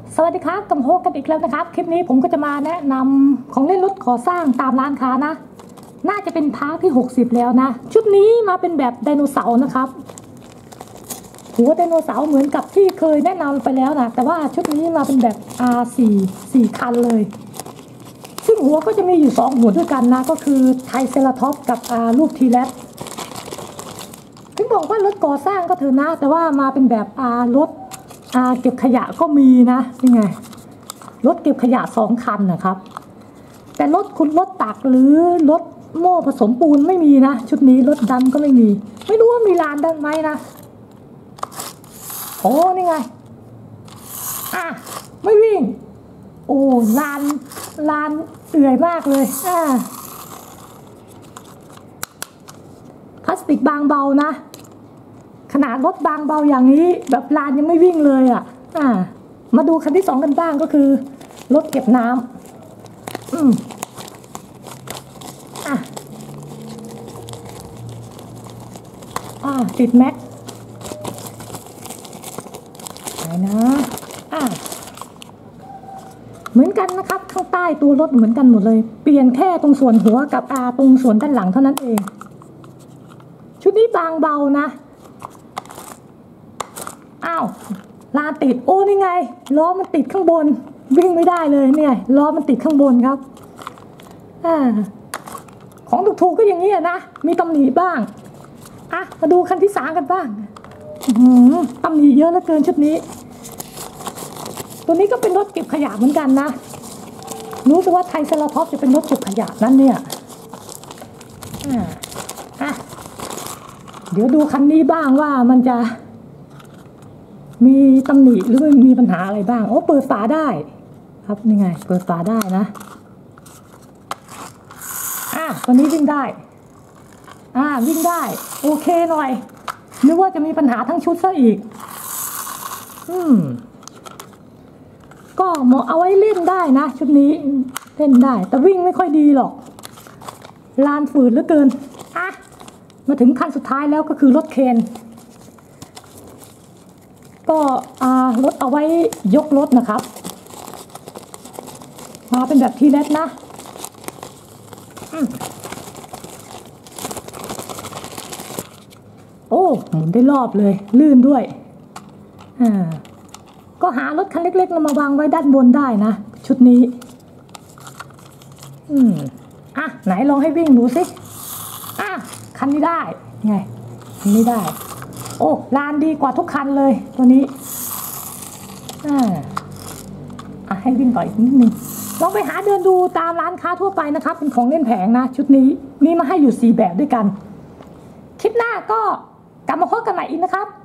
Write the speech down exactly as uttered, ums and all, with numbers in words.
สวัสดีครับกับโฮกันอีกแล้วนะครับคลิปนี้ผมก็จะมาแนะนำของเล่นรถก่อสร้างตามร้านค้านะน่าจะเป็นพาร์ทที่หกสิบแล้วนะชุดนี้มาเป็นแบบไดโนเสาร์นะครับหัวไดโนเสาร์เหมือนกับที่เคยแนะนำไปแล้วนะแต่ว่าชุดนี้มาเป็นแบบ อาร์ สี่ สี่คันเลยซึ่งหัวก็จะมีอยู่สองหัวด้วยกันนะก็คือไทรเซราทอปส์กับรูปทีแรปถึงบอกว่ารถก่อสร้างก็เถอะนะแต่ว่ามาเป็นแบบรถอ่าเก็บขยะก็มีนะนี่ไงรถเก็บขยะสองคันนะครับแต่รถขุดรถตักหรือรถโม่ผสมปูนไม่มีนะชุดนี้รถดำก็ไม่มีไม่รู้ว่ามีลานดันไหมนะโอ้นี่ไงอ่ะไม่วิ่งโอ้ลานลานเอื่อยมากเลยอ่าพลาสติกบางเบานะขนาดรถบางเบาอย่างนี้แบบลานยังไม่วิ่งเลยอ่ะอ่ามาดูคันที่สองกันบ้างก็คือรถเก็บน้ำอืมอ่ะอ่าติดแม็กไหนนะอ่าเหมือนกันนะครับข้างใต้ตัวรถเหมือนกันหมดเลยเปลี่ยนแค่ตรงส่วนหัวกับอาตรงส่วนด้านหลังเท่านั้นเองชุดนี้บางเบานะอ้าวลานติดโอ้นี่ไงล้อมันติดข้างบนวิ่งไม่ได้เลยเนี่ยล้อมันติดข้างบนครับอ่าของถูกๆก็อย่างนี้นะมีตำหนิบ้างอ่ะมาดูคันที่สามกันบ้างตำหนิเยอะเหลือเกินชุดนี้ตัวนี้ก็เป็นรถเก็บขยะเหมือนกันนะรู้สึกว่าไทรเซราทอปส์จะเป็นรถเก็บขยะนั่นเนี่ยอ่าอ่ะเดี๋ยวดูคันนี้บ้างว่ามันจะมีตำหนิหรือมีปัญหาอะไรบ้างโอ้เปิดฝาได้ครับนี่ไงเปิดฝาได้นะอ่ะตัวนี้วิ่งได้อ่าวิ่งได้โอเคหน่อยนึกว่าจะมีปัญหาทั้งชุดซะอีกอืมก็เหมาะเอาไว้เล่นได้นะชุดนี้เล่นได้แต่วิ่งไม่ค่อยดีหรอกลานฝืดเหลือเกินอ่ะมาถึงคันสุดท้ายแล้วก็คือรถเคนก็รถเอาไว้ยกรถนะครับมาเป็นแบบทีเล็กนะโอ้หมุนได้รอบเลยลื่นด้วยอ่าก็หารถคันเล็กๆมาวางไว้ด้านบนได้นะชุดนี้อืมอ่ะไหนลองให้วิ่งดูสิอ่ะคันนี้ได้ไงคันนี้ได้โอ้ลานดีกว่าทุกคันเลยตัวนี้อ่าอ่ะให้วิ่งต่ออีกนิดนึงลองไปหาเดินดูตามร้านค้าทั่วไปนะครับเป็นของเล่นแผงนะชุดนี้มีมาให้อยู่สี่แบบด้วยกันคลิปหน้าก็กลับมาพบกันใหม่อีกนะครับ